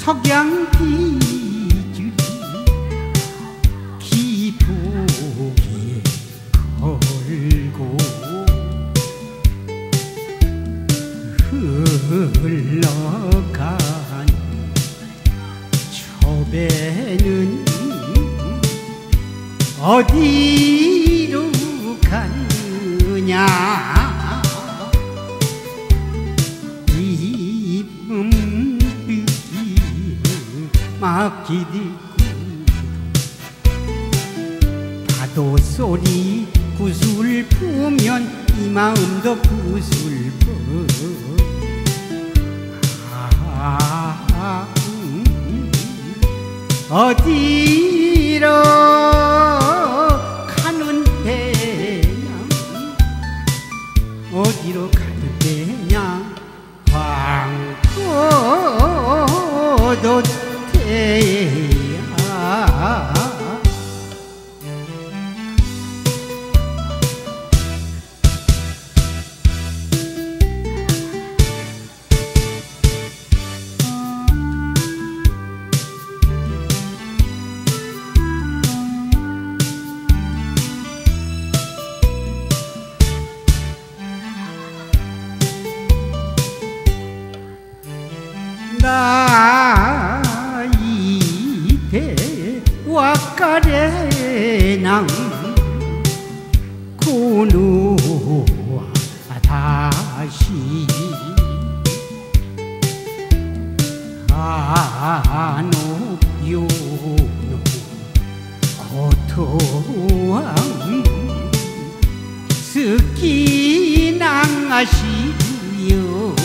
석양 비줄이 기쁘게 걸고 흘러간 저 배는 어디로 가느냐. 이쁨빛이 막히디고 파도 소리 구슬프면 이 마음도 구슬퍼. 어디로 가는 데냐. 어디로 가는 데냐. 광포도 태야. 나이대 와까레낭 고누와 다시 아노요노 고토왕 스키낭아시요.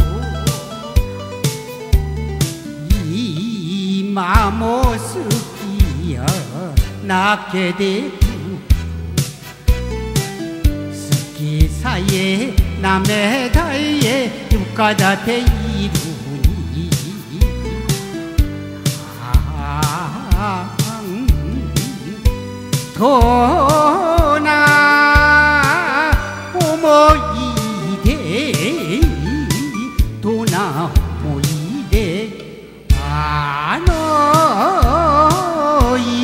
마모스키야 낳게 되고 스키사에 남의 다에 육가다테 이루니 도나 오모이데 도나 오모이데 아노이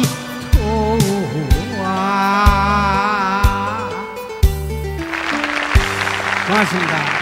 토와. 고맙습니다.